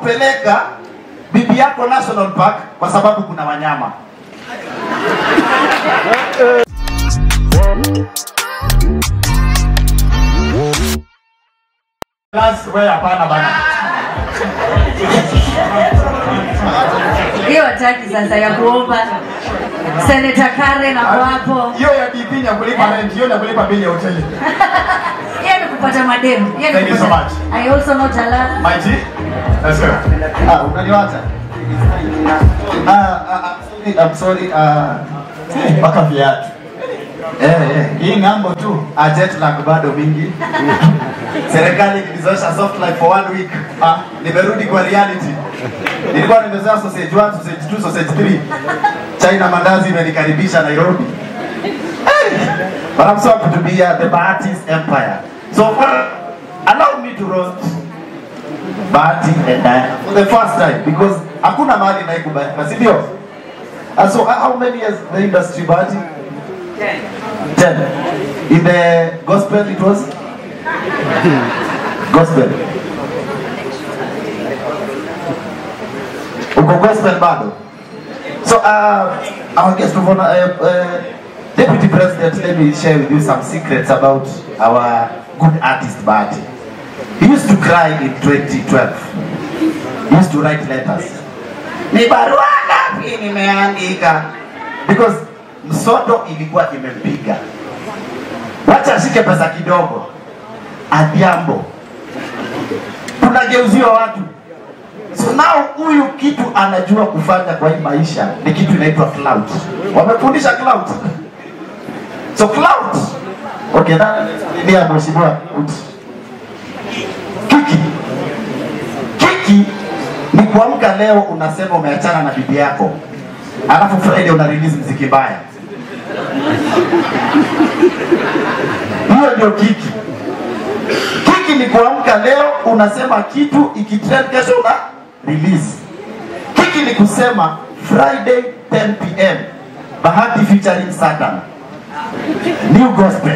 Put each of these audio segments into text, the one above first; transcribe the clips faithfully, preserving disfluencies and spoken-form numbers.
kupeleka bibi yako National Park kwa sababu kuna wanyama. Last way hapana bana. Hiyo hataki sasa ya kuomba Senator Karen na hapo. Hiyo ya B P ya kulipa rent, hiyo ya kulipa bili ya hoteli. Yeye ni kupata madem. Yeye Thank you so much. I also know Jala. My G. Let's go. Ah, unaniwacha. Ah, ah, I'm sorry. Ah, mpaka viatu. Eh, eh, hii ngambo tu, a jet lag bado mingi. Serikali ilizoesha soft life for one week. Ah, nimerudi kwa reality. Nilikuwa nimezoea sausage one, sausage two, sausage three. China mandazi imenikaribisha Nairobi. Hey, but I'm so happy to be here, the Bahati's Empire. So uh, allow me to roast Bahati and Diana for the first time because hakuna mahali naikubali. Si ndio? And so uh, how many years the industry Bahati? Ten. Ten. In the gospel it was? Gospel. Uko gospel bado. So uh, our guest of honor, uh, uh, Deputy President, let me share with you some secrets about our good artist Bahati. He used to cry in twenty twelve. He used to write letters. Ni barua ngapi nimeandika? Because msoto ilikuwa imempiga. Wacha ashike pesa kidogo. Adhiambo. Tunageuziwa watu. So now huyu kitu anajua kufanya kwa hii maisha ni kitu inaitwa clout. Wamefundisha clout. So clout. Okay, na ni ya mheshimiwa Kiki. Kiki ni kuamka leo unasema umeachana na bibi yako. Alafu Friday una release muziki mbaya. Hiyo ndio kiki. Kiki ni kuamka leo unasema kitu ikitrend kesho una release. Kiki ni kusema Friday ten p m Bahati featuring Satan. New gospel.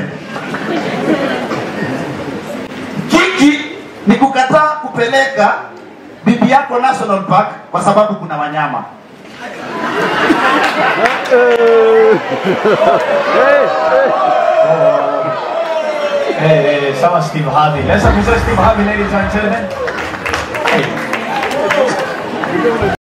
Kiki ni kukataa kupeleka bibi yako National Park kwa sababu kuna wanyama. Hey, hey, someone Steve Harvey. Let's have Steve Harvey, ladies and gentlemen. Hey.